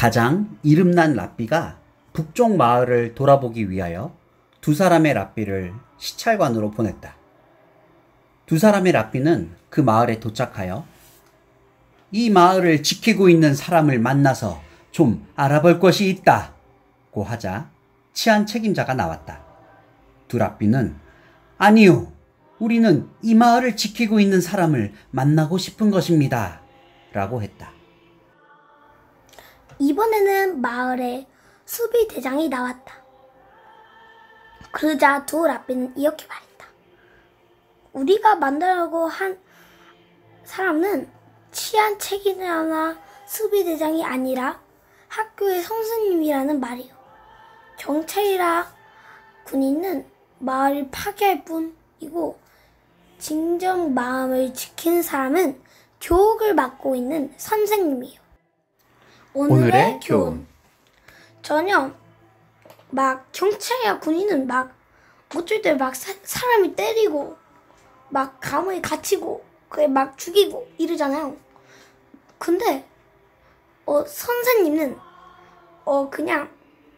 가장 이름난 랍비가 북쪽 마을을 돌아보기 위하여 두 사람의 랍비를 시찰관으로 보냈다. 두 사람의 랍비는 그 마을에 도착하여 이 마을을 지키고 있는 사람을 만나서 좀 알아볼 것이 있다고 하자 치안 책임자가 나왔다. 두 랍비는 아니요, 우리는 이 마을을 지키고 있는 사람을 만나고 싶은 것입니다 라고 했다. 이번에는 마을에 수비 대장이 나왔다. 그러자 두 랍비는 이렇게 말했다. 우리가 만나려고 한 사람은 치안 책임자나 수비 대장이 아니라 학교의 선생님이라는 말이요. 경찰이라 군인은 마을을 파괴할 뿐이고 진정 마음을 지키는 사람은 교육을 맡고 있는 선생님이요. 오늘의 교훈. 전혀 막 경찰이나 군인은 막 어쩔 때 막 사람이 때리고 막 감옥에 갇히고 그게 막 죽이고 이러잖아요. 근데 선생님은 그냥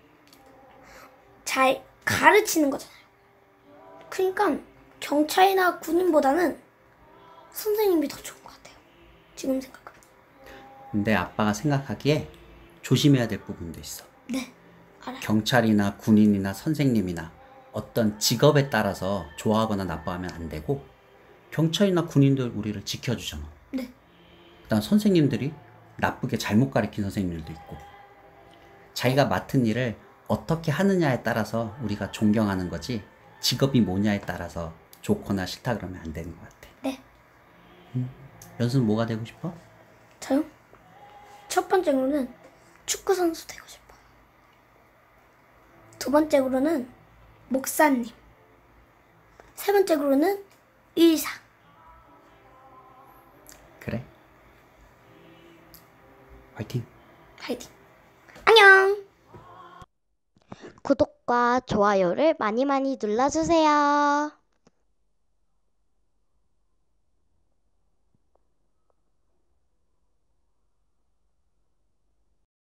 잘 가르치는 거잖아요. 그러니까 경찰이나 군인보다는 선생님이 더 좋은 것 같아요. 지금 생각하면. 근데 아빠가 생각하기에 조심해야 될 부분도 있어. 네, 알아요. 경찰이나 군인이나 선생님이나 어떤 직업에 따라서 좋아하거나 나빠하면 안 되고 경찰이나 군인들 우리를 지켜주잖아. 네. 그다음 선생님들이 나쁘게 잘못 가르친 선생님들도 있고 자기가 맡은 일을 어떻게 하느냐에 따라서 우리가 존경하는 거지 직업이 뭐냐에 따라서 좋거나 싫다 그러면 안 되는 것 같아. 네. 연수는 뭐가 되고 싶어? 저요? 첫 번째로는 축구 선수 되고 싶어요. 두 번째로는 목사님. 세 번째로는 의사. 그래. 화이팅. 화이팅. 안녕. 구독과 좋아요를 많이 많이 눌러주세요.